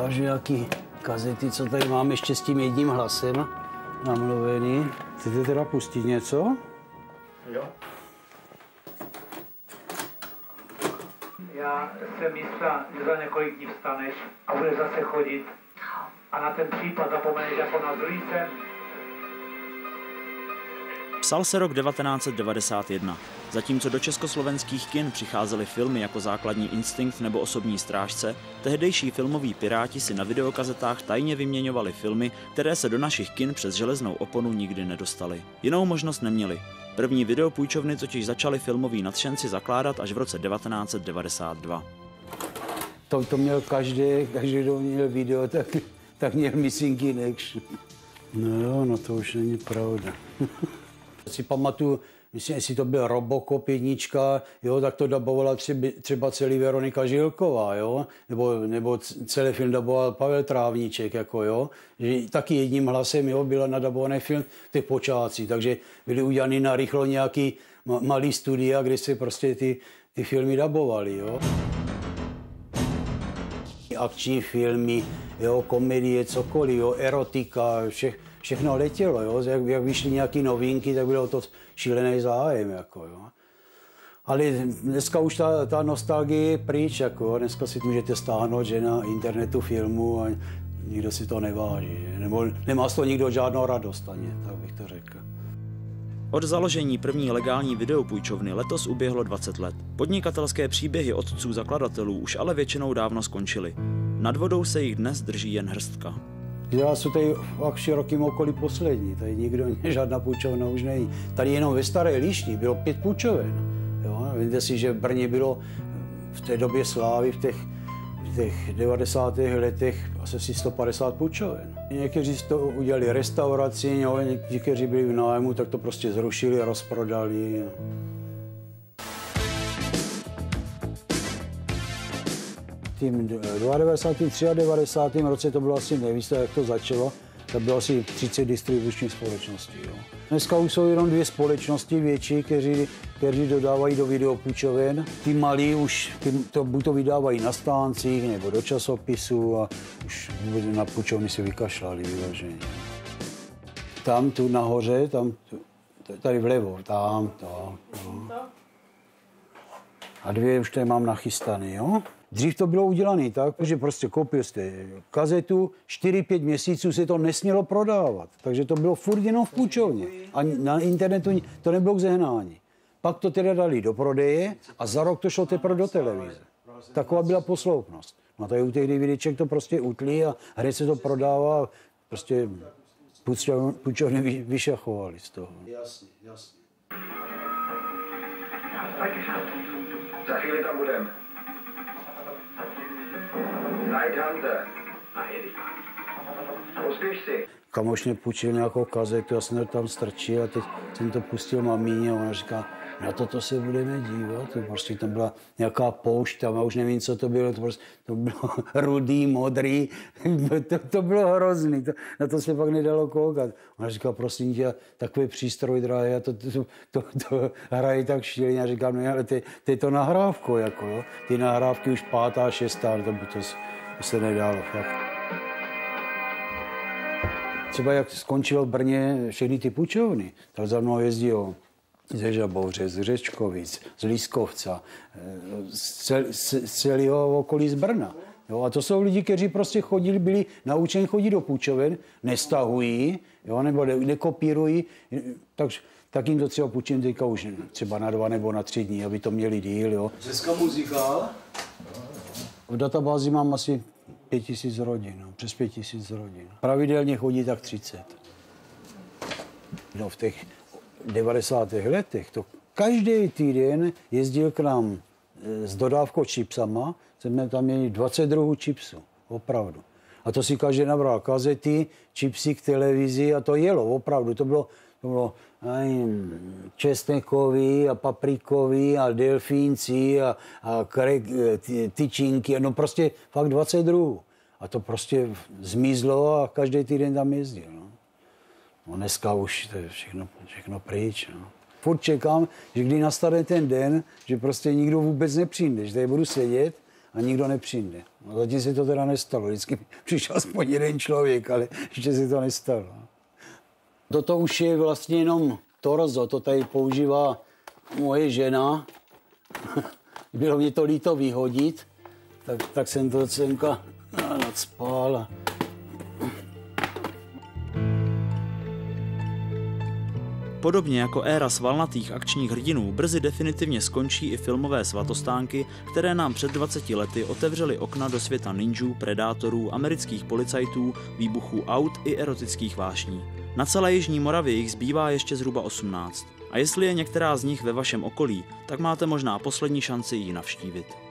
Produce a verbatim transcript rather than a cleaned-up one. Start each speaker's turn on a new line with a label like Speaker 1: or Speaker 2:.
Speaker 1: ukážu nějaký kazety, co tady mám ještě s tím jedním hlasem namluvený. Chcete teda pustit něco?
Speaker 2: Jo. Já jsem jistá, že za několik dní vstaneš a budeš zase chodit a na ten případ zapomeneš jako na druhý sen.
Speaker 3: Psal se rok devatenáct set devadesát jedna. Zatímco do československých kin přicházely filmy jako Základní instinkt nebo Osobní strážce, tehdejší filmoví piráti si na videokazetách tajně vyměňovali filmy, které se do našich kin přes železnou oponu nikdy nedostaly. Jinou možnost neměli. První videopůjčovny totiž začaly filmoví nadšenci zakládat až v roce devatenáct set devadesát dva.
Speaker 1: To, to měl každý, každý, kdo měl video, tak, tak měl Missing in Action. No jo, no to už není pravda. Si pamatuju, myslím, jestli to byl Robocop jednička, jo, tak to dabovala třeba, třeba celý Veronika Žilková, jo, nebo, nebo celý film daboval Pavel Trávníček, jako jo, že taky jedním hlasem, jo, byl nadabovaný film v těch počátcích, takže byly udělaný na rychlo nějaký malý studia, kde se prostě ty, ty filmy dabovaly, jo. Akční filmy, jo, komedie, cokoliv, jo, erotika, všech, všechno letělo, jo. Jak, jak vyšly nějaké novinky, tak bylo to šílený zájem, jako, jo. Ale dneska už ta, ta nostalgie je pryč, jako, jo. Dneska si můžete stáhnout, že na internetu filmu a nikdo si to neváží, že? Nebo nemá z toho nikdo žádnou radost ani, tak bych to řekl.
Speaker 3: Od založení první legální videopůjčovny letos uběhlo dvacet let. Podnikatelské příběhy otců zakladatelů už ale většinou dávno skončily. Nad vodou se jich dnes drží jen hrstka.
Speaker 1: Já jsem tady v širokém okolí poslední, tady nikdo, žádná půjčovna už není. Tady jenom ve Staré Líšni bylo pět půjčoven. Jo? Víte si, že v Brně bylo v té době slávy, v těch, v těch devadesátých letech asi sto padesát půjčoven. Někteří to udělali restauraci, jo? Někteří byli v nájmu, tak to prostě zrušili a rozprodali. V devadesátém třetím, devadesátém třetím roce to bylo asi, nevíte, jak to začalo, to bylo asi třicet distribučních společností. Jo. Dneska už jsou jenom dvě společnosti větší, kteří, kteří dodávají do videopůjčoven. Ty malí už ty to, buď to vydávají na stáncích nebo do časopisů a už vůbec na půjčovny si vykašlali vyloženě. Tam, tu nahoře, tam, tady vlevo, tam, tam. No. A dvě už tady mám nachystané, jo. Dřív to bylo udělané tak, že prostě koupil jste kazetu, čtyři pět měsíců se to nesmělo prodávat. Takže to bylo furt jenom v půjčovně. A na internetu to nebylo k zehnání. Pak to teda dali do prodeje a za rok to šlo teprve do televize. Taková byla posloupnost. No tady u těch DVDček to prostě utlí a hned se to prodává. Prostě půjčovny vyšachovali z toho.
Speaker 4: Jasně, jasně. Za chvíli tam budeme. Nighthunter. Pospíš si.
Speaker 1: Kamoš mě půjčil nějakou kazetu, já jsem to tam strčil a teď jsem to pustil mamíně a ona říká, na toto se budeme dívat. To prostě tam byla nějaká poušť, tam já už nevím, co to bylo, to, prostě, to bylo rudý, modrý, to, to bylo hrozný, to, na to se pak nedalo koukat. Ona říká, prosím tě, takový přístroj drahý, a to, to, to, to, to hraje tak šíleně. Já říkám, no ale ty, ty to nahrávko, jako jo. Ty nahrávky už pátá, šestá, to, to, to se nedalo, fakt. Třeba jak skončilo v Brně všechny ty půjčovny, tak za mnou jezdilo ze Žabouře, z Řečkovic, z Lískovca, z, cel, z celého okolí z Brna. Jo, a to jsou lidi, kteří prostě chodili, byli naučeni chodit do půjčoven, nestahují, jo, nebo ne, nekopírují, tak, tak jim to třeba půjčím teďka už třeba na dva nebo na tři dní, aby to měli díl. Jo.
Speaker 4: Česká muzika?
Speaker 1: V databázi mám asi pět tisíc rodin, no, přes pět tisíc rodin. Pravidelně chodí tak třicet. No, v těch devadesátých letech to každý týden jezdil k nám s dodávkou čipsama, jsme tam měli dvacet druhů čipsů, opravdu. A to si každý nabral kazety, čipsy k televizi a to jelo, opravdu. To bylo, to bylo nevím, česnekový a paprikový a delfínci a, a kre, ty, tyčinky, no prostě fakt dvacet druhů. A to prostě zmizlo a každý týden tam jezdil. No. No dneska už to je všechno, všechno pryč. No. Furt čekám, že kdy nastane ten den, že prostě nikdo vůbec nepřijde, že tady budu sedět a nikdo nepřijde. No, zatím se to teda nestalo. Vždycky přišel aspoň jeden člověk, ale ještě se to nestalo. Toto už je vlastně jenom torzo, to tady používá moje žena. Bylo mě to líto vyhodit, tak, tak jsem to semka nadspal.
Speaker 3: Podobně jako éra svalnatých akčních hrdinů brzy definitivně skončí i filmové svatostánky, které nám před dvaceti lety otevřely okna do světa ninjů, predátorů, amerických policajtů, výbuchů aut i erotických vášní. Na celé jižní Moravě jich zbývá ještě zhruba osmnáct. A jestli je některá z nich ve vašem okolí, tak máte možná poslední šanci ji navštívit.